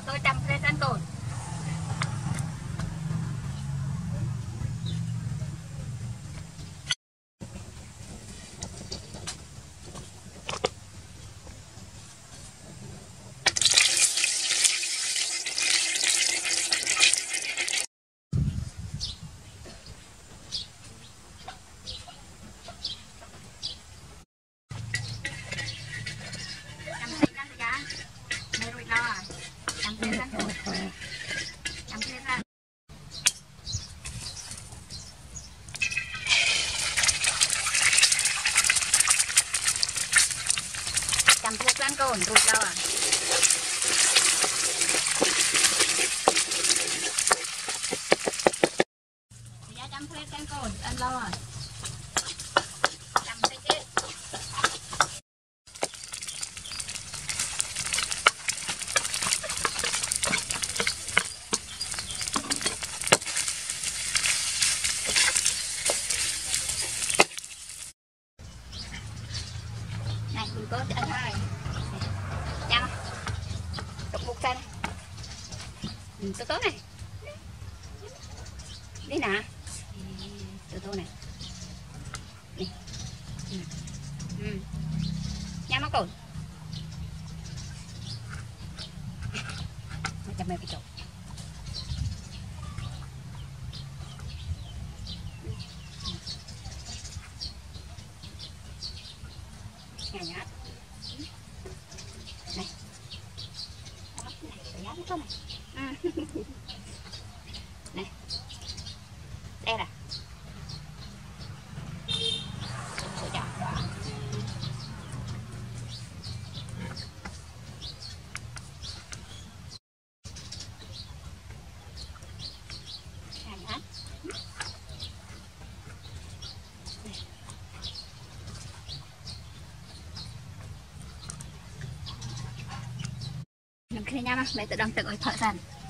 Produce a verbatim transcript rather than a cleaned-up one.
tôi chăm lên ăn cồn. Chăm phết ăn cồn rụt đâu à. Dạ chăm phết ăn cồn ăn lo à. Chăm phết chết. Này mình có ăn hai chăm đục một cân từ tối này đi nè từ tối này đi. Ừ. Ừ. Nha má cồn nó chăm mẹ cái chỗ này nhá này này giá nó này này đây là sữa chọc này nhá làm khi nha mẹ tự đang tự ơi thợ sàn